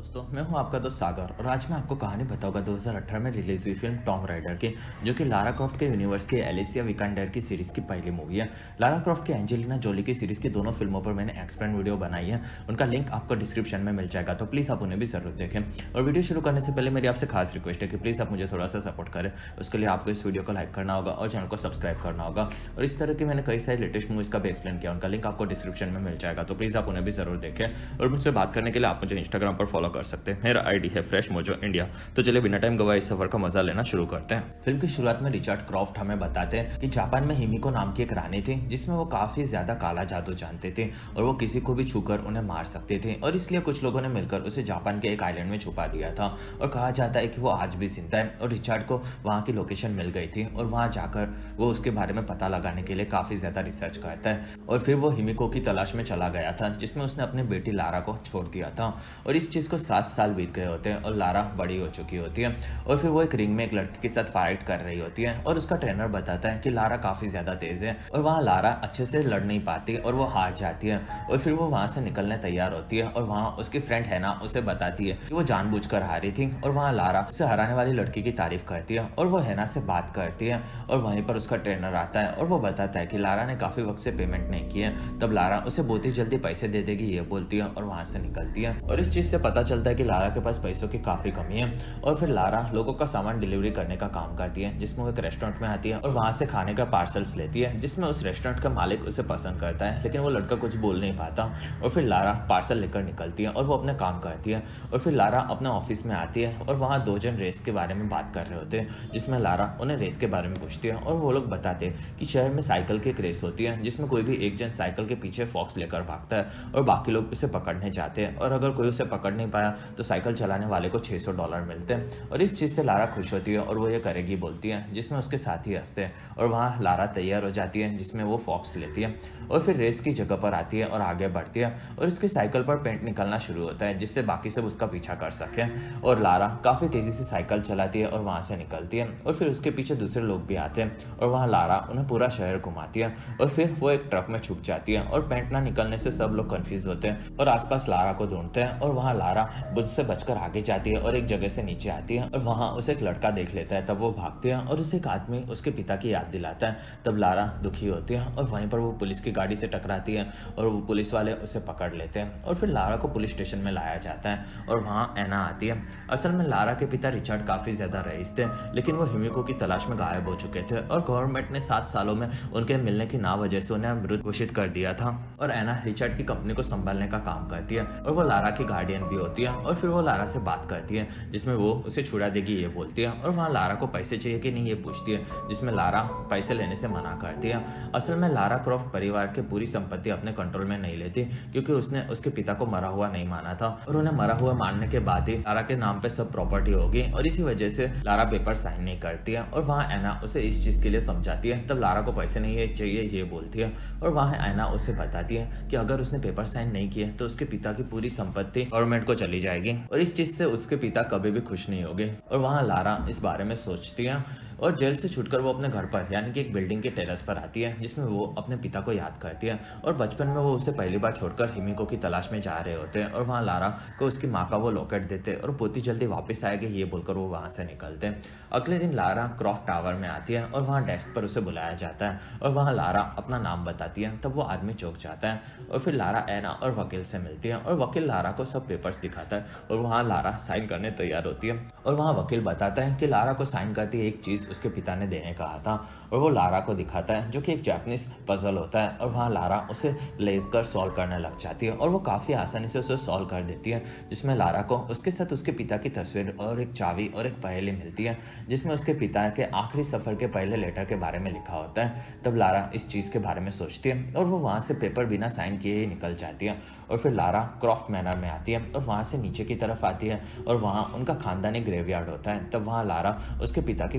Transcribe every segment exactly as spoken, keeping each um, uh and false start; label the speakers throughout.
Speaker 1: दोस्तों, मैं हूं आपका दोस्त सागर और आज मैं आपको कहानी बताऊंगा दो हज़ार अठारह में रिलीज हुई फिल्म टॉम राइडर की, जो कि लारा क्रॉफ्ट के यूनिवर्स की एलिसिया विकांडर की सीरीज की पहली मूवी है। लारा क्रॉफ्ट की एंजेलिना जोली की सीरीज की दोनों फिल्मों पर मैंने एक्सप्लेन वीडियो बनाई है, उनका लिंक आपको डिस्क्रिप्शन में मिल जाएगा, तो प्लीज़ आप उन्हें भी जरूर देखें। और वीडियो शुरू करने से पहले मेरी आपसे खास रिक्वेस्ट है कि प्लीज़ आप मुझे थोड़ा सा सपोर्ट करें। उसके लिए आपको इस वीडियो को लाइक करना होगा और चैनल को सब्सक्राइब करना होगा। और इस तरह की मैंने कई सारी लेटेस्ट मूवीज़ का भी एक्सप्लेन किया, उनका लिंक आपको डिस्क्रिप्शन में मिल जाएगा, तो प्लीज़ आप उन्हें भी जरूर देखें। और मुझसे बात करने के लिए आप मुझे इंस्टाग्राम पर फॉलो कर सकते हैं, मेरा आईडी है फ्रेश मोजो इंडिया। तो चलिए बिना टाइम गवाए इस सफर का मजा लेना शुरू करते हैं। फिल्म की शुरुआत में रिचर्ड क्रॉफ्ट हमें बताते हैं कि जापान में हिमिको नाम की एक रानी थी, जिसमें वो काफी ज्यादा काला जादू जानते थे और वो किसी को भी छूकर उन्हें मार सकते थे। और इसलिए कुछ लोगों ने मिलकर उसे जापान के एक आइलैंड में छुपा दिया था और कहा जाता है कि वो आज भी जिंदा है। और रिचर्ड को वहाँ की लोकेशन मिल गई थी और वहाँ जाकर वो उसके बारे में पता लगाने के लिए काफी ज्यादा रिसर्च करता है। और फिर वो हिमिको की तलाश में चला गया था, जिसमें उसने अपनी बेटी लारा को छोड़ दिया था। और इस चीज को सात साल बीत गए होते हैं और लारा बड़ी हो चुकी होती है। और फिर वो एक रिंग में एक लड़की के साथ फाइट कर रही होती है और उसका ट्रेनर बताता है कि लारा काफी ज्यादा तेज है और वहाँ लारा अच्छे से लड़ नहीं पाती और वो हार जाती है। और फिर वो वहाँ से निकलने तैयार होती है और वहाँ उसकी फ्रेंड हैना उसे बताती है कि वो जानबूझकर हारी थी। और वहाँ लारा उसे हराने वाली लड़की की तारीफ करती है और वो हैना से बात करती है। और वहीं पर उसका ट्रेनर आता है और वो बताता है कि लारा ने काफी वक्त से पेमेंट नहीं की है। तब लारा उसे बहुत ही जल्दी पैसे दे देगी ये बोलती है और वहाँ से निकलती है। और इस चीज से पता चलता है कि लारा के पास पैसों की काफी कमी है। और फिर लारा लोगों का सामान डिलीवरी करने का काम करती है, जिसमें वो एक रेस्टोरेंट में आती है और वहां से खाने का पार्सल्स लेती है, जिसमें उस रेस्टोरेंट का मालिक उसे पसंद करता है, लेकिन वो लड़का कुछ बोल नहीं पाता। और फिर लारा पार्सल लेकर निकलती है और वो अपना काम करती है। और फिर लारा अपने ऑफिस में आती है और वहाँ दो जन रेस के बारे में बात कर रहे होते हैं, जिसमें लारा उन्हें रेस के बारे में पूछती है। और वो लोग बताते हैं कि शहर में साइकिल की एक रेस होती है, जिसमें कोई भी एक जन साइकिल के पीछे फॉक्स लेकर भागता है और बाकी लोग उसे पकड़ने जाते हैं। और अगर कोई उसे पकड़ नहीं पाया तो साइकिल चलाने वाले को छह सौ डॉलर मिलते हैं। और इस चीज से लारा खुश होती है और वो ये करेगी बोलती है, जिसमें उसके साथी हंसते हैं। और वहाँ लारा तैयार हो जाती है, जिसमें वो फॉक्स लेती है और फिर रेस की जगह पर आती है और आगे बढ़ती है। और उसकी साइकिल पर पेंट निकलना शुरू होता है, जिससे बाकी सब उसका पीछा कर सके। और लारा काफी तेजी से साइकिल चलाती है और वहां से निकलती है। और फिर उसके पीछे दूसरे लोग भी आते हैं और वहाँ लारा उन्हें पूरा शहर घुमाती है। और फिर वो एक ट्रक में छुप जाती है और पेंट ना निकलने से सब लोग कंफ्यूज होते हैं और आसपास लारा को ढूंढते हैं। और वहाँ लारा बुझ से बचकर आगे जाती है और एक जगह से नीचे आती है और वहाँ उसे एक लड़का देख लेता है। तब वो भागती है और उसे एक आदमी उसके पिता की याद दिलाता है। तब लारा दुखी होती है और वहीं पर वो पुलिस की गाड़ी से टकराती है और वो पुलिस वाले उसे पकड़ लेते हैं। और फिर लारा को पुलिस स्टेशन में लाया जाता है और वहाँ एना आती है। असल में लारा के पिता रिचर्ड काफी ज्यादा रईस थे, लेकिन वो हिमिको की तलाश में गायब हो चुके थे और गवर्नमेंट ने सात सालों में उनके मिलने की ना वजह से उन्हें मृत घोषित कर दिया था। और एना रिचर्ड की कंपनी को संभालने का काम करती है और वो लारा की गार्डियन भी होती है। और फिर वो लारा से बात करती है, जिसमें वो उसे छुड़ा देगी ये बोलती है। और वहाँ लारा को पैसे चाहिए कि नहीं ये पूछती है, जिसमें लारा पैसे लेने से मना करती है। असल में लारा क्रॉफ्ट परिवार की पूरी संपत्ति अपने कंट्रोल में नहीं लेती, क्योंकि उसने उसके पिता को मरा हुआ नहीं माना था और उन्हें मरा हुआ मानने के बाद ही लारा के नाम पे सब प्रॉपर्टी होगी। और इसी वजह से लारा पेपर साइन नहीं करती है। और वहाँ एना उसे इस चीज के लिए समझाती है। तब लारा को पैसे नहीं चाहिए ये बोलती है और वहाँ एना उसे बताती है कि अगर उसने पेपर साइन नहीं किए तो उसके पिता की पूरी संपत्ति गवर्नमेंट को चली जाएगी और इस चीज से उसके पिता कभी भी खुश नहीं होंगे। और वहाँ लारा इस बारे में सोचती है और जेल से छूटकर वो अपने घर पर यानी कि एक बिल्डिंग के टेरेस पर आती है, जिसमें वो अपने पिता को याद करती है। और बचपन में वो उसे पहली बार छोड़कर हिमिको की तलाश में जा रहे होते हैं और वहाँ लारा को उसकी माँ का वो लॉकेट देते और बहुत ही जल्दी वापस आएगी ये बोलकर वो वहाँ से निकलते हैं। अगले दिन लारा क्रॉफ्ट टावर में आती है और वहाँ डेस्क पर उसे बुलाया जाता है और वहाँ लारा अपना नाम बताती है। तब वो आदमी चौंक जाता है और फिर लारा एना और वकील से मिलती है और वकील लारा को सब पेपर्स दिखाता है और वहाँ लारा साइन करने तैयार होती है। और वहाँ वकील बताता है कि लारा को साइन करती एक चीज उसके पिता ने देने कहा था और वो लारा को दिखाता है, जो कि एक जापानीज पजल होता है। और वहाँ लारा उसे लेकर सॉल्व करने लग जाती है और वो काफी आसानी से उसे सॉल्व कर देती है, जिसमें लारा को उसके साथ उसके पिता की तस्वीर और एक चाबी और एक पहेली मिलती है, जिसमें उसके पिता के आखिरी सफर के पहले लेटर के बारे में लिखा होता है। तब लारा इस चीज के बारे में सोचती है और वो वहाँ से पेपर बिना साइन किए ही निकल जाती है। और फिर लारा क्रॉफ्ट मैनर में आती है और वहाँ से नीचे की तरफ आती है और वहाँ उनका खानदानी ग्रेवयार्ड होता है। तब वहाँ लारा उसके पिता की कब्र के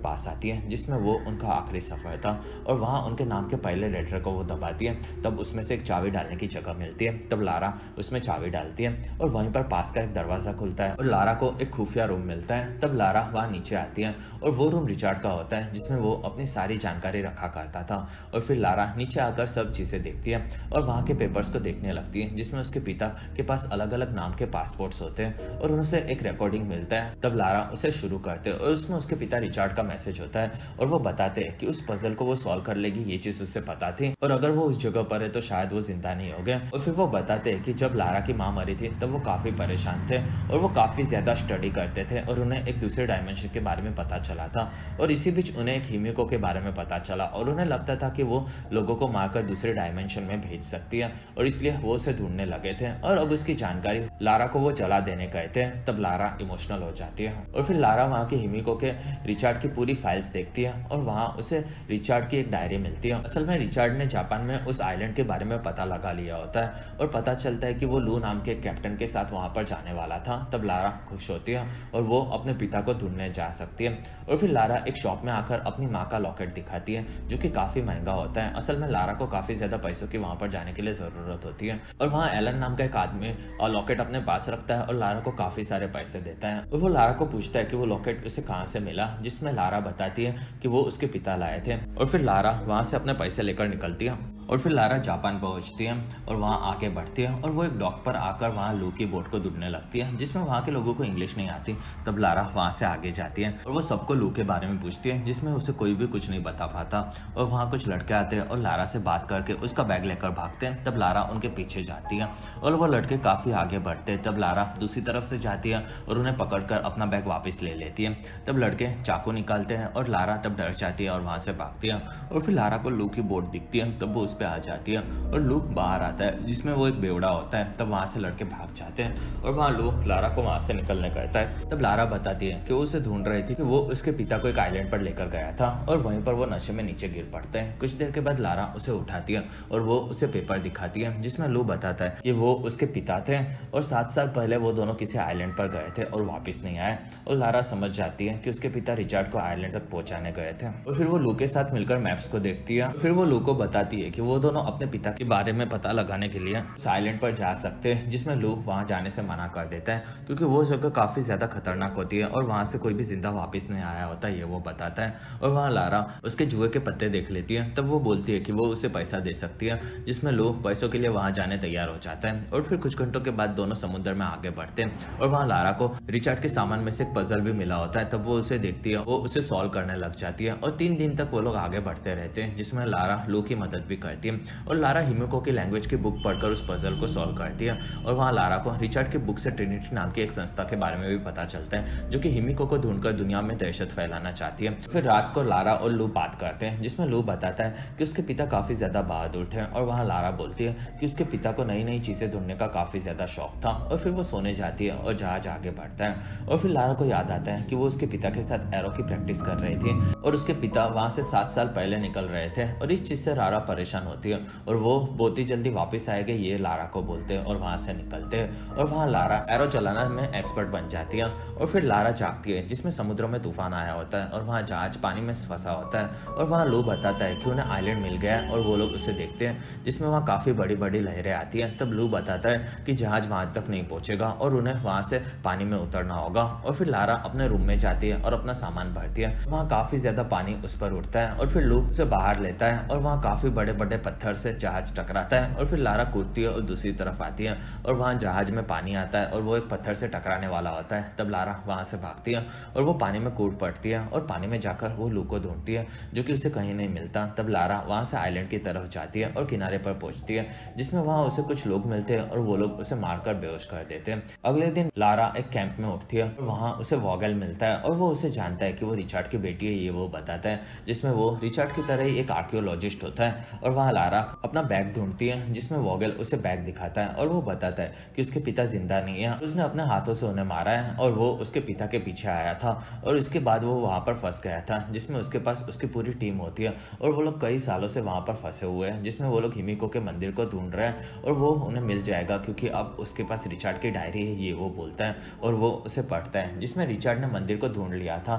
Speaker 1: पास आती है जिसमें वो उनका आखिरी सफर था और वहाँ उनके नाम के पहले लेटर को वो दबाती है। तब उसमें से एक चाबी डालने की जगह मिलती है। तब लारा उसमें चाबी डालती है और वहीं पर पास का एक दरवाजा खुलता है और लारा को एक खुफिया रूम मिलता है। तब लारा वहाँ नीचे आती है और वो रूम रिचार्ड का होता है जिसमें वो अपनी सारी जानकारी रखा करता था। और फिर लारा नीचे आकर सब चीज़ें देखती है और वहाँ के पेपर्स को देखने लगती है जिसमें उसके पिता के पास अलग अलग नाम के पासपोर्ट्स होते हैं और उनसे एक रिकॉर्डिंग मिलता है। तब लारा उसे शुरू करते हैं और उसमें उसके पिता रिचार्ड का मैसेज होता है और वो बताते हैं कि उस पजल को वो सॉल्व कर लेगी, ये चीज़ उसे पता थी और अगर वो उस जगह पर है तो शायद वो जिंदा नहीं हो गए। और फिर वो बताते हैं कि जब लारा की माँ मरी थी तब वो काफ़ी परेशान थे और वो काफ़ी ज़्यादा स्टडी करते थे और उन्हें एक दूसरे डायमेंशन के बारे में पता चला था और इसी बीच उन्हें एक हिमिको के बारे में पता चला और उन्हें लगता था कि वो लोगों को मारकर दूसरे डायमेंशन में भेज सकती है और इसलिए वो उसे ढूंढने लगे थे और अब उसकी जानकारी लारा को वो जला देने गए थे। तब लारा इमोशनल हो जाती है और फिर लारा वहाँ के हिमिको के रिचार्ड की पूरी फाइल्स देखती है और वहाँ उसे रिचार्ड की एक डायरी मिलती है। असल में रिचार्ड ने जापान में उस आइलैंड के बारे में पता लगा लिया होता है और पता चलता है कि वो लू नाम के कैप्टन के साथ वहाँ पर जाने वाला था। तब लारा खुश होती है और वो अपने पिता को ढूंढने जा सकती है और फिर लारा एक शॉप में आकर अपनी माँ का लॉकेट दिखाती है जो कि काफ़ी महंगा होता है। असल में लारा को काफ़ी ज़्यादा पैसों की वहाँ पर जाने के लिए ज़रूरत होती है और वहाँ एलन नाम का एक आदमी और लॉकेट अपने पास रखता है और लारा को काफ़ी सारे पैसे देता है और वो लारा को पूछता है कि वो लॉकेट उसे कहाँ से मिला, जिसमें लारा बताती है कि वो उसके पिता लाए थे और फिर लारा वहाँ से अपने पैसे लेकर निकलती है और फिर लारा जापान पहुंचती है और वहाँ आगे बढ़ती है और वो एक डॉक पर आकर वहाँ लू की बोट को ढूंढने लगती है जिसमें वहाँ के लोगों को इंग्लिश नहीं आती। तब लारा वहाँ से आगे जाती है और वो सबको लू के बारे में पूछती है जिसमें उसे कोई भी कुछ नहीं बता पाता और वहाँ कुछ लड़के आते हैं और लारा से बात करके उसका बैग लेकर भागते हैं। तब लारा उनके पीछे जाती है और वो लड़के काफ़ी आगे बढ़ते हैं। तब लारा दूसरी तरफ से जाती है और उन्हें पकड़कर अपना बैग वापस ले लेती है। तब लड़के चाकू निकालते हैं और लारा तब डर जाती है और वहाँ से भागती है और फिर लारा को लू की बोट दिखती है। तब वो उस पे आ जाती है और लू बाहर आता है जिसमें वो एक बेवड़ा होता है। तब वहाँ से लड़के भाग जाते हैं और वहाँ लू लारा को वहाँ से निकलने कहता है। तब लारा बताती है कि वो उसे ढूंढ रही थी कि वो उसके पिता को एक आइलैंड पर लेकर गया था और वहीं पर वो नशे में नीचे गिर पड़ते हैं। कुछ देर के बाद लारा उसे उठाती है और वो उसे पेपर दिखाती है जिसमें लू बताता है कि वो उसके पिता थे और सात साल पहले वो दोनों किसी आइलैंड पर गए थे और वापस नहीं आए और लारा समझ जाती है कि उसके पिता रिचार्ड को आइलैंड तक पहुंचाने गए थे और फिर वो लू के साथ मिलकर मैप्स को देखती है। फिर वो लू को बताती है कि वो दोनों अपने पिता के बारे में पता लगाने के लिए उस आइलैंड पर जा सकते हैं जिसमें लू वहां जाने से मना कर देता है क्योंकि वो जगह काफी ज्यादा खतरनाक होती है और वहां से कोई भी जिंदा वापस नहीं आया होता ये वो बताता है। और वहाँ लारा उसके जुए के पत्ते देख लेती है। तब वो बोलती है कि वो उसे पैसा दे सकती है जिसमें लू पैसों के लिए वहां जाने तैयार हो जाता है और फिर कुछ घंटों के बाद दोनों समुद्र में आगे बढ़ते हैं और वहाँ लारा को रिचार्ड के सामान में से एक पजल भी मिला होता है। तब वो उसे देखती है, वो उसे सॉल्व करने लग जाती है और तीन दिन तक वो लोग आगे बढ़ते रहते हैं जिसमें लारा लू की मदद भी करती है और लारा हिमिको की लैंग्वेज की बुक पढ़कर उस पजल को सॉल्व करती है और वहाँ लारा को रिचार्ड की बुक से ट्रिनिटी नाम की एक संस्था के बारे में भी पता चलता है जो कि हिमिको को ढूंढकर दुनिया में दहशत फैलाना चाहती है। फिर रात को लारा और लू बात करते हैं जिसमें लू बताता है कि उसके पिता काफी ज्यादा बहादुर थे और वहाँ लारा बोलती है कि उसके पिता को नई नई चीजें ढूंढने का काफी ज्यादा शौक था और फिर वो सोने जाती है और जहाज आगे बढ़ता है और फिर लारा को याद आता है कि वो उसके पिता के साथ एरो की प्रैक्टिस कर रही थी और उसके पिता वहाँ से सात साल पहले निकल रहे थे और इस चीज से लारा परेशान होती है और वो बहुत ही जल्दी वापस आएंगे ये लारा को बोलते हैं और वहाँ से निकलते हैं और वहाँ लारा एरो चलाना में एक्सपर्ट बन जाती है और फिर लारा जागती है जिसमें समुद्र में तूफान आया होता है और वहाँ जहाज पानी में फंसा होता है और वहाँ लू बताता है कि उन्हें आइलैंड मिल गया है और वो लोग उसे देखते हैं जिसमें वहाँ काफी बड़ी बड़ी लहरें आती हैं। तब लू बताता है कि जहाज वहाँ तक नहीं पहुंचेगा और उन्हें वहाँ से पानी में उतरना होगा और फिर लारा अपने रूम में जाती है और अपना सामान भरती है। वहाँ काफी ज्यादा पानी उस पर उठता है और फिर लू उसे बाहर लेता है और वहाँ काफी बड़े बड़े पत्थर से जहाज टकराता है और फिर लारा कूदती है और दूसरी तरफ आती है और वहाँ जहाज में पानी आता है और वो एक पत्थर से टकराने वाला होता है। तब लारा वहाँ से भागती है और वो पानी में कूद पड़ती है और पानी में जाकर वो लू को ढूंढती है जो कि उसे कहीं नहीं मिलता। तब लारा वहाँ से आइलैंड की तरफ जाती है और किनारे पर पहुंचती है जिसमें वहाँ उसे कुछ लोग मिलते हैं और वो लोग उसे मारकर बेहोश कर देते हैं। अगले दिन लारा एक कैंप में उठती है और वहाँ उसे वॉगल मिलता है और वो उसे जानता है कि वो रिचार्ड की बेटी है ये वो बताता है जिसमें वो रिचार्ड की तरह ही एक आर्कियोलॉजिस्ट होता है और वहाँ लारा अपना बैग ढूंढती है जिसमें वॉगल उसे बैग दिखाता है और वो बताता है कि उसके पिता जिंदा नहीं है, उसने अपने हाथों से उन्हें मारा है और वो उसके पिता के पीछे आया था और उसके बाद वो वहाँ पर फंस गया था जिसमें उसके पास उसकी पूरी टीम होती है और वो लोग कई सालों से वहाँ पर फंसे हुए हैं जिसमें वो लोग हिमिको के मंदिर को ढूंढ रहे हैं और वो उन्हें मिल जाएगा क्योंकि अब उसके पास रिचार्ड की डायरी है ये वो बोलता है और वो उसे पढ़ता है जिसमें रिचार्ड ने मंदिर को ढूंढ लिया था ये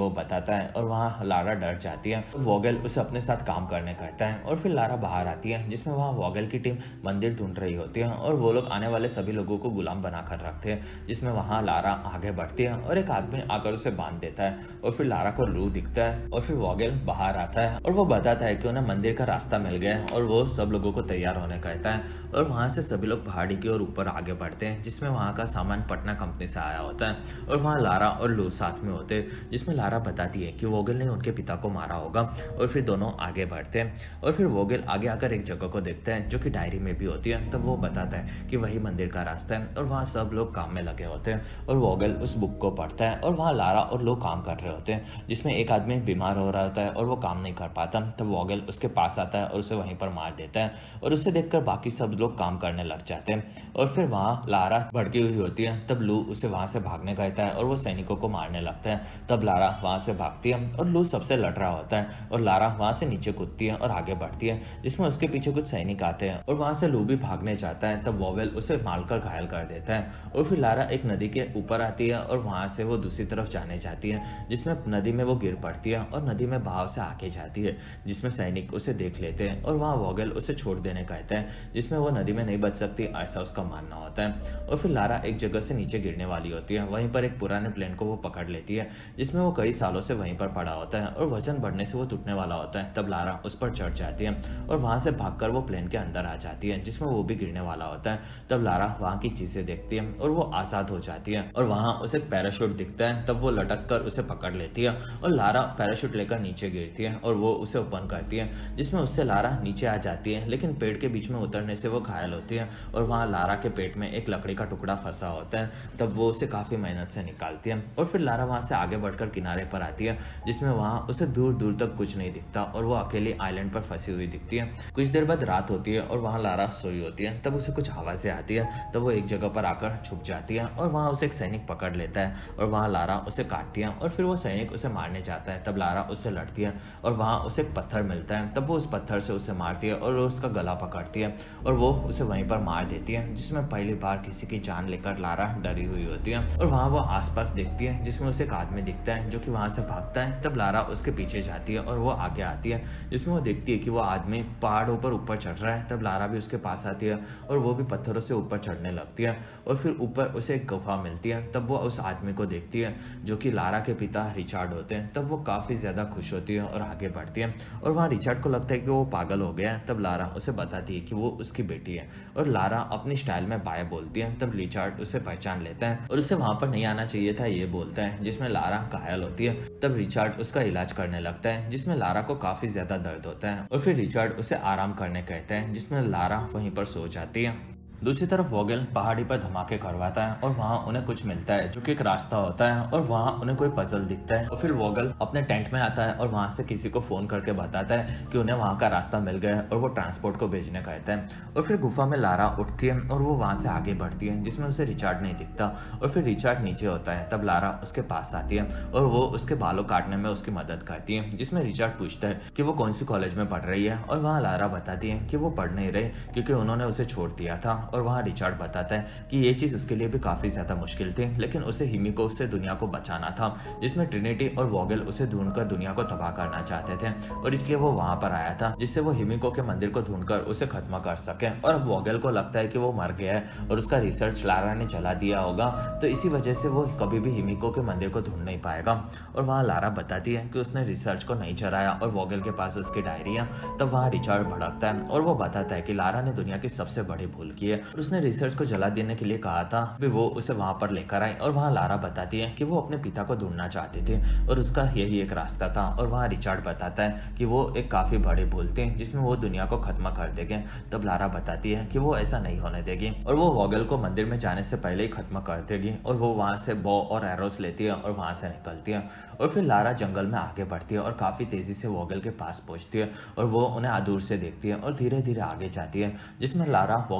Speaker 1: वो बताता है और वहाँ लारा डर जाती है। वोगेल उसे अपने साथ काम करने कहता है और फिर लारा बाहर आती है, जिसमें वहाँ वोगेल की टीम मंदिर ढूंढ रही होती है और वो लोग आने वाले सभी लोगों को गुलाम बनाकर रखते हैं, जिसमें वहाँ लारा आगे बढ़ती है और एक आदमी आकर उसे बांध देता है और फिर लारा को लू दिखता है और फिर वोगेल बाहर आता है और वो बताता है कि उन्हें मंदिर का रास्ता मिल गया है और वो सब लोगों को तैयार होने कहता है और वहाँ से सभी लोग पहाड़ी की ओर ऊपर आगे बढ़ते हैं, जिसमें वहाँ का सामान पटना कंपनी से आया होता है और वहाँ लारा और लू साथ में होते हैं, जिसमें लारा बताती है कि वोगेल ने उनके पिता को मारा होगा और फिर दोनों आगे बढ़ते हैं और फिर वोगेल आगे आकर एक जगह को देखता है जो कि डायरी में भी होती है। तब वो बताता है कि वही मंदिर का रास्ता है और वहाँ सब लोग काम में लगे होते हैं और वोगेल उस बुक को पढ़ता है और वहाँ लारा और लोग काम कर रहे होते हैं, जिसमें एक आदमी बीमार हो रहा होता है और वो काम नहीं कर पाता। तब वोगेल उसके पास आता है और उसे वहीं पर मार देता है और उसे देखकर बाकी सब लोग काम करने लग जाते हैं और फिर वहाँ लारा भड़की हुई होती है। तब लू उसे वहाँ से भागने कहता है और वो सैनिकों को मारने लगता है। तब लारा वहाँ से भागती है और लू सबसे लड़ रहा होता है और लारा वहाँ से नीचे कूदती है और आगे बढ़ती है, जिसमें उसके पीछे कुछ सैनिक आते हैं और वहाँ से लू भी भागने जाता है। तब वोगेल उसे मारकर घायल कर देता है और फिर लारा एक नदी के ऊपर आती है और वहाँ से वो दूसरी तरफ जाने जाती है, जिसमें नदी में वो गिर पड़ती है और नदी में बहाव से आगे जाती है, जिसमें सैनिक उसे देख लेते हैं और वहाँ वोगेल उसे छोड़ देने कहता है, जिसमें वो नदी में नहीं बच सकती ऐसा उसका मानना होता है। और फिर लारा एक जगह से नीचे गिरने वाली होती है, वहीं पर एक पुराने प्लेन को वो पकड़ लेती है, जिसमें वो कई सालों से वहीं पर पड़ा होता है और वजन बढ़ने से वो टूटने वाला होता है। तब लारा उस पर चढ़ जाती है और वहां से भागकर वो प्लेन के अंदर आ जाती है, जिसमें वो भी गिरने वाला होता है। तब लारा वहां की चीजें देखती है और वो आजाद हो जाती है और वहां उसे पैराशूट दिखता है। तब वो लटक कर उसे पकड़ लेती है और लारा पैराशूट लेकर नीचे गिरती है और वो उसे ओपन करती है, जिसमें उससे लारा नीचे आ जाती है, लेकिन पेड़ के बीच में उतरने से वो घायल होती है और वहाँ लारा के पेट में एक लकड़ी का टुकड़ा फंसा होता है। तब वो उसे काफी मेहनत से निकालती है और फिर लारा वहां से आगे बढ़कर किनारे पर आती है, जिसमें वहां उसे दूर दूर तक कुछ नहीं दिखता और वो अकेली आइलैंड पर फंसी हुई दिखती है। कुछ देर बाद रात होती है और वहां लारा सोई होती है। तब उसे कुछ आवाजें आती है, तब वो एक जगह पर आकर छुप जाती है और वहां उसे एक सैनिक पकड़ लेता है और वहां लारा उसे काटती है और फिर वो सैनिक उसे मारने जाता है। तब लारा उससे लड़ती है और वहां उसे एक पत्थर मिलता है। तब वो उस पत्थर से उसे मारती है और उसका गला पकड़ती है और वो उसे वहीं पर मार देती है, जिसमें पहली बार किसी की जान लेकर लारा डरी हुई होती है। और वहां वो आसपास देखती है, जिसमें उसे एक आदमी दिखता है जो कि वहां से भागता है। तब लारा उसके पीछे जाती है और वो आगे आती है, जिसमें वो देखती है कि वो आदमी पहाड़ों पर ऊपर चढ़ रहा है। तब लारा भी उसके पास आती है और वो भी पत्थरों से ऊपर चढ़ने लगती है और फिर ऊपर उसे एक गुफा मिलती है। तब वो उस आदमी को देखती है जो कि लारा के पिता रिचार्ड होते हैं। तब वो काफी ज्यादा खुश होती है और आगे बढ़ती है और वहाँ रिचार्ड को लगता है कि वो पागल हो गया है। तब लारा उसे बताती है कि वो उसकी बेटी है और लारा अपनी स्टाइल में बाय बोलती है। तब रिचार्ड उसे पहचान लेता है और उसे वहां पर नहीं आना चाहिए था ये बोलता है, जिसमें लारा घायल होती है। तब रिचार्ड उसका इलाज करने लगता है, जिसमें लारा को काफी ज्यादा दर्द होता है और फिर रिचार्ड उसे आराम करने कहता है, जिसमें लारा वहीं पर सो जाती है। दूसरी तरफ वोगेल पहाड़ी पर धमाके करवाता है और वहाँ उन्हें कुछ मिलता है जो कि एक रास्ता होता है और वहाँ उन्हें कोई पजल दिखता है और फिर वोगेल अपने टेंट में आता है और वहाँ से किसी को फोन करके बताता है कि उन्हें वहाँ का रास्ता मिल गया है और वो ट्रांसपोर्ट को भेजने कहता है। और फिर गुफा में लारा उठती है और वो वहाँ से आगे बढ़ती है, जिसमें उसे रिचार्ड नहीं दिखता और फिर रिचार्ड नीचे होता है। तब लारा उसके पास आती है और वो उसके बालों काटने में उसकी मदद करती है, जिसमें रिचार्ड पूछता है कि वो कौन सी कॉलेज में पढ़ रही है और वहाँ लारा बताती है कि वो पढ़ नहीं रही क्योंकि उन्होंने उसे छोड़ दिया था। और वहाँ रिचार्ड बताता है कि ये चीज उसके लिए भी काफी ज्यादा मुश्किल थी, लेकिन उसे हिमिको से दुनिया को बचाना था, जिसमें ट्रिनिटी और वोगेल उसे ढूंढकर दुनिया को तबाह करना चाहते थे और इसलिए वो वहां पर आया था, जिससे वो हिमिको के मंदिर को ढूंढकर उसे खत्म कर सके। और अब वोगेल को लगता है कि वो मर गया है और उसका रिसर्च लारा ने जला दिया होगा, तो इसी वजह से वो कभी भी हिमिको के मंदिर को ढूंढ नहीं पाएगा। और वहाँ लारा बताती है कि उसने रिसर्च को नहीं जलाया और वोगेल के पास उसकी डायरी है। तब वहाँ रिचार्ड भड़कता है और वो बताता है कि लारा ने दुनिया की सबसे बड़ी भूल की है और उसने रिसर्च को जला देने के लिए कहा था, भी वो उसे वहां पर लेकर आए। और वहाँ लारा बताती है कि वो अपने पिता को ढूंढना चाहते थे और उसका यही एक रास्ता था। और वहाँ रिचार्ड बताता है कि वो एक काफी बड़ी भूल थी जिसमें वो दुनिया को खत्म कर देंगे। तब लारा बताती है कि वो ऐसा नहीं होने देगी और वो वोगेल को मंदिर में जाने से पहले ही खत्म कर देगी और वो वहां से बॉ और एरोस लेती है और वहां से निकलती है। और फिर लारा जंगल में आगे बढ़ती है और काफी तेजी से वोगेल के पास पहुंचती है और वो उन्हें दूर से देखती है और धीरे धीरे आगे जाती है, जिसमें लारा वोगेल के टेंट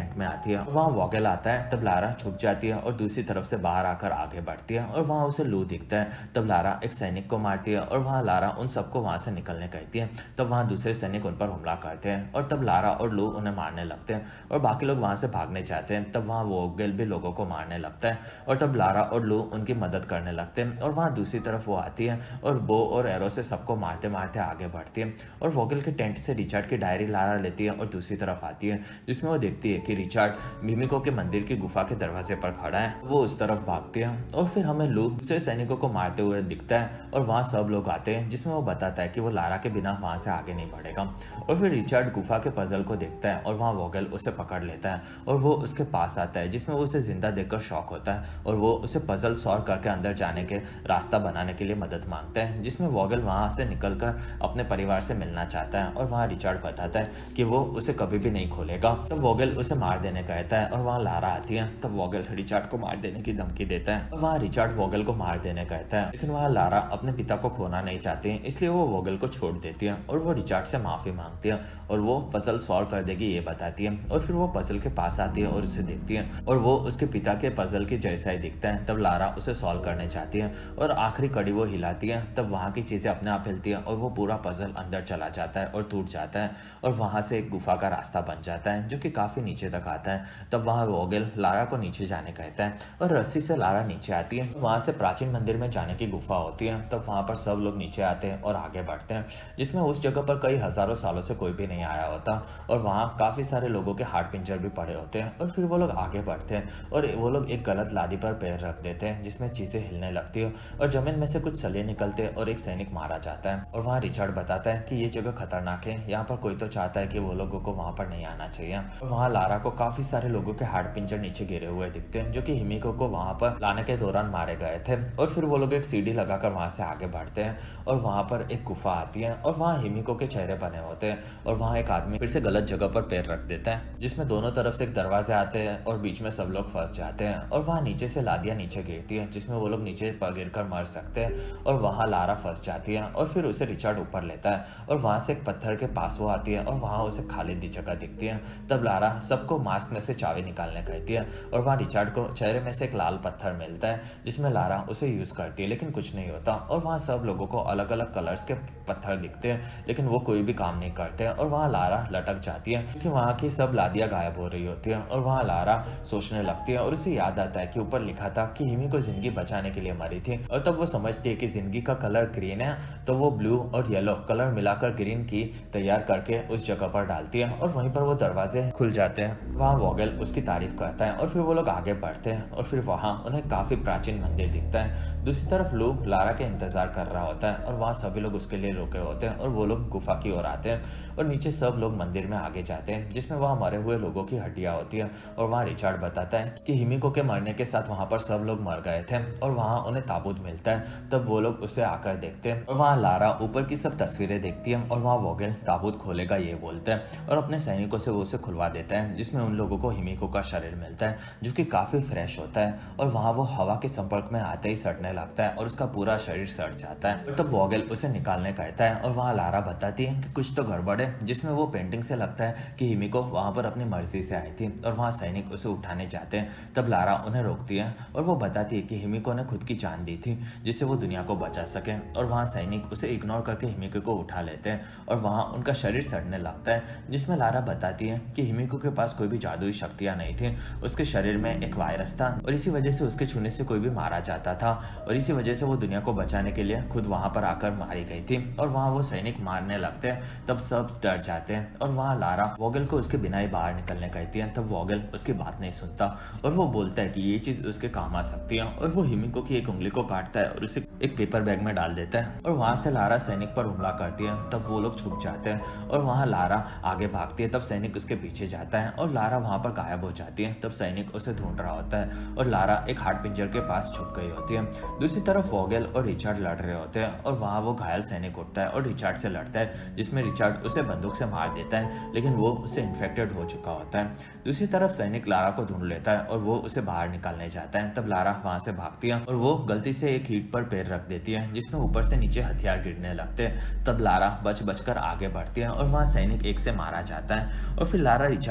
Speaker 1: टेंट में आती है। वहाँ वॉगल आता है, तब लारा छुप जाती है और दूसरी तरफ से बाहर आकर आगे बढ़ती है और वहाँ उसे लू दिखता है। तब लारा एक सैनिक को मारती है और वहाँ लारा उन सबको वहाँ से निकलने कहती है। तब वहाँ दूसरे सैनिक उन पर हमला करते हैं और तब लारा और लू उन्हें मारने लगते हैं और बाकी लोग वहाँ से भागने चाहते हैं। तब वहाँ वॉगल भी लोगों को मारने लगता है और तब लारा और लू उनकी मदद करने लगते हैं और वहाँ दूसरी तरफ वो आती है और बो और एरो से सबको मारते मारते आगे बढ़ती है और वॉगल के टेंट से रिचर्ड की डायरी लारा लेती है और दूसरी तरफ आती है, जिसमें वो देखती है कि रिचर्ड मिमिको के मंदिर की गुफा के दरवाजे पर खड़ा है। वो उस तरफ भागती है और फिर हमें लू दूसरे सैनिकों को मारते हुए दिखता है और वहाँ सब लोग आते हैं, जिसमें वो बताता है कि वो लारा के बिना वहाँ से आगे नहीं बढ़ेगा। और फिर रिचर्ड गुफा के पजल को देखता है और वहाँ वॉगल उसे पकड़ लेता है और वो उसके पास आता है, जिसमें वो उसे जिंदा देखकर शॉक होता है और वो उसे पजल सॉल्व करके अंदर जाने के रास्ता बनाने के लिए मदद मांगता है, जिसमें वॉगल वहाँ से निकलकर अपने परिवार से मिलना चाहता है और वहाँ रिचर्ड बताता है कि वो उसे कभी भी नहीं खोलेगा। तब वॉगल उसे मार देने कहता है और वहाँ लारा आती है। तब वॉगल रिचर्ड को मार देने की धमकी देता है और वहाँ रिचर्ड वॉगल को मार देने कहता है, लेकिन वहाँ लारा अपने पिता को खोना नहीं चाहती, इसलिए वो वॉगल को छोड़ देती है और वो रिचर्ड से माफी मांगती है और वो पजल सॉल्व कर देगी ये बताती है। और फिर वो पजल के पास आती है और उसे देखती है और वो उसके पिता के पजल के जैसा ही दिखता है। तब लारा उसे सॉल्व करने चाहती है और आखिरी कड़ी वो हिलाती है। तब वहाँ की चीजें अपने आप हिलती है और वो पूरा पजल अंदर चला जाता है और टूट जाता है और वहाँ से एक गुफा का रास्ता बन जाता है जो कि काफी नीचे तक आता है। तब वहाँ वॉगल लारा को नीचे जाने कहता है और रस्सी से लारा नीचे आती है। वहाँ से प्राचीन मंदिर में जाने की गुफा होती है। तब वहाँ पर सब लोग नीचे आते हैं और आगे बढ़ते हैं, जिसमें उस जगह पर कई हजारों सालों से कोई भी नहीं आया होता और वहाँ काफी सारे लोगों के हार्ट पिंजर भी पड़े होते हैं। और फिर वो लोग आगे बढ़ते हैं और वो लोग एक गलत लादी पर पैर रख देते हैं, जिसमें चीजें हिलने लगती है और जमीन में से कुछ सलिए निकलते हैं और एक सैनिक मारा जाता है। और वहाँ रिचर्ड बताता है कि ये जगह खतरनाक है, यहाँ पर कोई तो चाहता है कि वो लोगों को वहाँ पर नहीं आना चाहिए। और वहाँ लारा को काफी सारे लोगों के हार्ट पिंजर नीचे गिरे हुए दिखते हैं, जो कि हिमिको को वहाँ पर लाने के दौरान मारे गए थे। और फिर वो लोग एक सीढ़ी लगाकर वहाँ से आगे बढ़ते हैं और वहाँ पर एक गुफा आती है और वहाँ हिमिको के चेहरे बने होते हैं और वहाँ एक आदमी फिर से गलत जगह पर पैर रख देता है, जिसमें दोनों तरफ से एक दरवाजे आते हैं और बीच में सब लोग फंस जाते हैं। और वहाँ नीचे से लादियाँ नीचे गिरती है, जिसमें वो लोग नीचे पर गिर कर मर सकते हैं और वहाँ लारा फंस जाती है और फिर उसे रिचर्ड ऊपर लेता है और वहाँ से एक पत्थर के पास वो आती है और वहाँ उसे खाली दी जगह दिखती है। तब लारा सबको मास्क में से चाबी निकालने कहती है और वहाँ रिचर्ड को चेहरे में से एक लाल पत्थर मिलता है, जिसमें लारा उसे यूज करती है, लेकिन कुछ नहीं होता। और वहाँ सब लोगों को अलग अलग कलर्स के पत्थर दिखते हैं, लेकिन वो कोई भी काम नहीं करते और वहाँ लारा लटक जाती है क्योंकि वहाँ की सब लादियाँ गायब हो रही होती है। और वहाँ लारा सोचने लगती है और उसे याद आता है कि ऊपर लिखा था कि हिमी को जिंदगी बचाने के लिए मरी थी। और तब वो समझती है कि जिंदगी का कलर ग्रीन है, तो वो ब्लू और येलो कलर मिलाकर ग्रीन की तैयार करके उस जगह पर डालती है और वहीं पर वो दरवाजे खुल जाते हैं। वहाँ वॉगल उसकी तारीफ करता है और फिर वो लोग आगे बढ़ते हैं और फिर वहाँ उन्हें काफी प्राचीन मंदिर दिखता है। दूसरी तरफ लू लारा के इंतजार कर रहा होता है और वहाँ सभी लोग उसके लिए रुके होते हैं और वो लोग गुफा की ओर आते हैं और नीचे सब लोग मंदिर में आगे जाते हैं, जिसमें वहाँ मरे हुए लोगों की हड्डियां होती है। और वहाँ रिचर्ड बताता है कि हिमिको के मरने के साथ वहाँ पर सब लोग मर गए थे और वहाँ उन्हें ताबूत मिलता है। तब वो लोग उसे आकर देखते हैं और वहाँ लारा ऊपर की सब तस्वीरें देखती है और वहाँ वॉगल ताबूत खोलेगा ये बोलते हैं और अपने सैनिकों से वो उसे खुलवा देता है, जिसमें उन लोगों को हिमिको का शरीर मिलता है जो कि काफी फ्रेश होता है। और वहाँ वो हवा के संपर्क में आते ही सड़ने लगता है और उसका पूरा शरीर सड़ जाता है। तब वॉगल उसे निकालने कहता है और वहाँ लारा बताती है कि कुछ तो गड़बड़ है, जिसमें वो पेंटिंग से लगता है कि हिमिको वहाँ पर अपनी मर्जी से आई थी और वहाँ सैनिक उसे उठाने जाते हैं। तब लारा उन्हें रोकती है और वो बताती है कि हिमिको ने खुद की जान दी थी जिससे वो दुनिया को बचा सके। और वहाँ सैनिक उसे इग्नोर करके हिमिको को उठा लेते हैं और वहाँ उनका शरीर सड़ने लगता है, जिसमें लारा बताती है कि हिमिको के पास कोई भी जादुई शक्तियाँ नहीं थी, उसके शरीर में एक वायरस था और इसी वजह से उसके छूने से कोई भी मारा जाता था और इसी वजह से वो दुनिया को बचाने के लिए खुद वहाँ पर आकर मारी गई थी। और वहाँ वो सैनिक मारने लगते हैं। तब सब डर जाते हैं और वहाँ लारा वॉगल को उसके बिना ही बाहर निकलने कहती है। तब वॉगल उसकी बात नहीं सुनता और वो बोलता है कि ये चीज उसके काम आ सकती है और वो हिमिको की एक उंगली को काटता है और उसे एक पेपर बैग में डाल देता है। और वहाँ से लारा सैनिक पर हमला करती है। तब वो लोग छुप जाते हैं और वहाँ लारा आगे भागती है। तब सैनिक उसके पीछे जाता है और लारा वहाँ पर गायब हो जाती है। तब सैनिक उसे ढूंढ रहा होता है और लारा एक हार्ट पिंजर के पास छुप गई होती है। दूसरी तरफ वॉगल और रिचर्ड लड़ रहे होते हैं और वहाँ वो घायल सैनिक उठता है और रिचर्ड से लड़ता है, जिसमें रिचर्ड उसे बंदूक से मार देता है, लेकिन वो उससे इन्फेक्टेड हो चुका होता है। दूसरी तरफ सैनिक लारा को ढूंढ लेता है और वो उसे बाहर निकालने जाता है। तब लारा वहाँ से भागती है और वो गलती से एक ईंट पर पैर रख देती है, जिसमें ऊपर से नीचे हथियार गिरने लगते हैं। तब लारा बच बचकर आगे बढ़ती है और वहाँ सैनिक एक से मारा जाता है और फिर लारा रिचर्ड के पास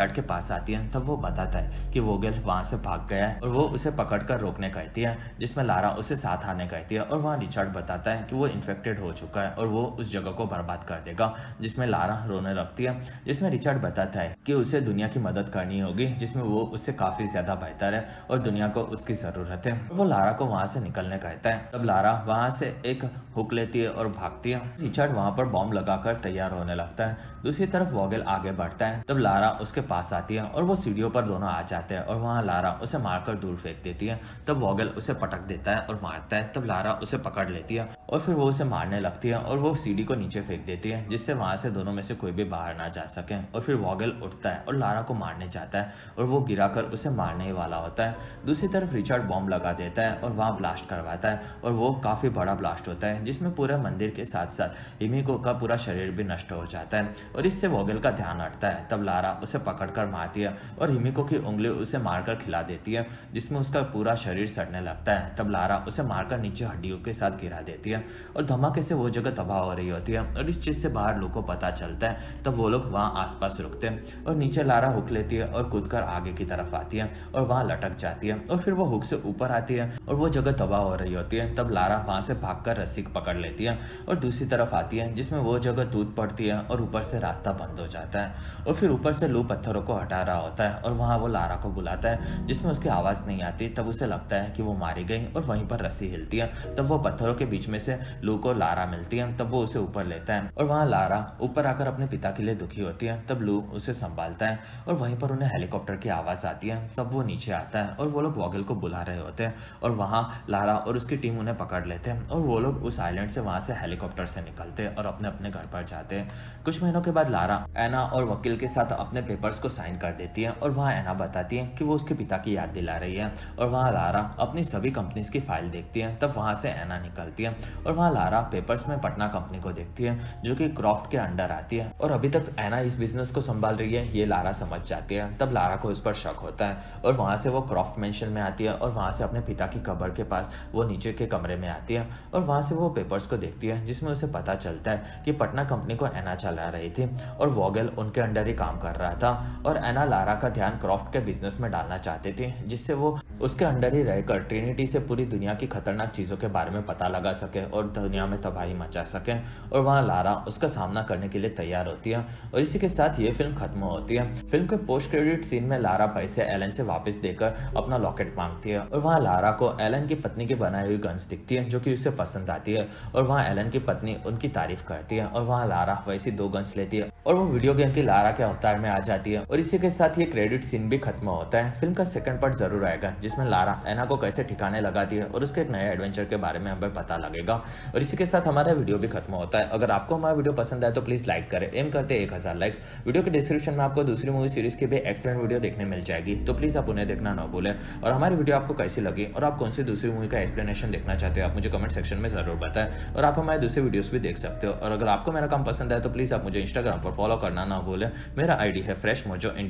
Speaker 1: पास आती है तब वो बताता है कि वोगेल वहाँ से भाग गया है और वो उसे पकड़कर रोकने कहती है, जिसमें लारा उसे साथ आने कहती है। और वहाँ रिचर्ड बताता है कि वो इन्फेक्टेड हो चुका है और वो उस जगह को बर्बाद कर देगा, जिसमें लारा रोने लगती है। जिसमें रिचर्ड बताता है कि उसे दुनिया की मदद करनी होगी, जिसमें वो उससे काफी ज्यादा बेहतर है और दुनिया को उसकी जरूरत है। वो लारा को वहां से निकलने कहता है। तब लारा वहां से एक हुक लेती है और भागती है। रिचर्ड वहां पर बॉम्ब लगाकर तैयार होने लगता है। दूसरी तरफ वोगेल आगे बढ़ता है। तब लारा उसके पास आती है और वो सीढ़ियों पर दोनों आ जाते हैं और वहां लारा उसे मारकर दूर फेंक देती है। तब वोगेल उसे पटक देता है और मारता है। तब लारा उसे पकड़ लेती है और फिर वो उसे मारने लगती है और वो सीढ़ी को नीचे फेंक देती है, जिससे वहां से दोनों में से कोई भी बाहर ना जा सके। और फिर वोगेल उठता है और लारा को मारने जाता है और वो गिराकर उसे मारने ही वाला होता है। दूसरी तरफ रिचर्ड बॉम्ब लगा देता है और वहां ब्लास्ट करवाता है और वो काफी बड़ा ब्लास्ट होता है, जिसमें पूरे मंदिर के साथ साथ हिमिको का पूरा शरीर भी नष्ट हो जाता है और इससे वोगेल का ध्यान हटता है। तब लारा उसे पकड़कर मारती है और हिमिको की उंगली उसे मारकर खिला देती है, जिसमें उसका पूरा शरीर सड़ने लगता है। तब लारा उसे मारकर नीचे हड्डियों के साथ गिरा देती है और धमाके से वो जगह तबाह हो रही होती है और इस चीज से बाहर लोगों को पता चलता है। तब वो लोग वहां आसपास रुकते हैं और नीचे लारा हुक लेती है और कूदकर आगे की तरफ आती है और वहां लटक जाती है और फिर वो हुक से ऊपर आती है और वो जगह तबाह हो रही होती है। तब लारा वहां से भागकर रस्सी पकड़ लेती है और दूसरी तरफ आती है, जिसमें वो जगह टूट पड़ती है और ऊपर से रास्ता बंद हो जाता है और फिर ऊपर से लू पत्थरों को हटा रहा होता है और वहां वो लारा को बुलाता है, जिसमें उसकी आवाज नहीं आती। तब उसे लगता है कि वो मारी गई और वहीं पर रस्सी हिलती है। तब वो पत्थरों के बीच में से लू को लारा मिलती है। तब वो उसे ऊपर लेता है और वहां लारा ऊपर आकर अपने पिता के लिए दुखी होती है। तब लू उसे संभालता है और वहीं पर उन्हें हेलीकॉप्टर की आवाज आती है। तब वो नीचे आता है और वो लोग वोगेल को बुला रहे होते हैं और वहां लारा और उसकी टीम उन्हें पकड़ लेते हैं और वो लोग उस आइलैंड से वहां से हेलीकॉप्टर से निकलते हैं और अपने अपने घर पर जाते हैं। कुछ महीनों के बाद लारा एना और वकील के साथ अपने पेपर्स को साइन कर देती है और वहां एना बताती है कि वो उसके पिता की याद दिला रही है और वहां लारा अपनी सभी कंपनीज की फाइल देखती है। तब वहां से एना निकलती है और वहां लारा पेपर्स में पटना कंपनी को देखती है, जो कि क्रॉफ्ट के अंडर आती है और अभी तक एना इस बिजनेस को संभाल रही है ये लारा समझ जाती है। तब लारा को उस पर शक होता है और वहां से वो क्रॉफ्ट मेंशन में आती है और वहां से अपने पिता की कब्र के पास वो नीचे के कमरे में आती है और वहां से वो पेपर्स को देखती है, जिसमें उसे पता चलता है कि पटना कंपनी को एना चला रही थी और वोगेल उनके अंडर ही काम कर रहा था और एना लारा का ध्यान क्रॉफ्ट के बिजनेस में डालना चाहती थी, जिससे वो उसके अंडर ही रहकर ट्रिनिटी से पूरी दुनिया की खतरनाक चीजों के बारे में पता लगा सके और दुनिया में तबाही मचा सके। और वहां लारा उसका सामना करने के लिए तैयार होती है और इसी के साथ ये फिल्म खत्म होती है। फिल्म के पोस्ट क्रेडिट सीन में लारा पैसे एलन से वापस देकर अपना लॉकेट मांगती है और वहां लारा को एलन की पत्नी की बनाई हुई गन्स दिखती है, जो कि उसे पसंद आती है और वहां एलन की पत्नी उनकी तारीफ करती है और वहां लारा वैसी दो गन्स लेती है और वो वीडियो गेम की लारा के अवतार में आ जाती है और इसी के साथ ये क्रेडिट सीन भी खत्म होता है। फिल्म का सेकंड पार्ट जरूर आएगा, जिसमें लारा एना को कैसे ठिकाने लगाती है और उसके एक नए एडवेंचर के बारे में हमें पता लगेगा। और इसी के साथ हमारा वीडियो भी खत्म होता है। अगर आपको हमारा वीडियो पसंद आए तो प्लीज लाइक करें। एम करते हैं एक हजार लाइक्स। वीडियो के डिस्क्रिप्शन में आपको दूसरी मूवी सीरीज की भी एक्सप्लेन वीडियो देखने मिल जाएगी, तो प्लीज आप उन्हें देखना ना भूलें। और हमारी वीडियो आपको कैसी लगी और आप कौन सी दूसरी मूवी का एक्सप्लेनेशन देखना चाहते हो आप मुझे कमेंट सेक्शन में जरूर बताएं और आप हमारे दूसरे वीडियोस भी देख सकते हो। और अगर आपको मेरा काम पसंद आए तो प्लीज आप मुझे इंस्टाग्राम पर फॉलो करना ना भूलें। मेरा आईडी है फ्रेश मोजो।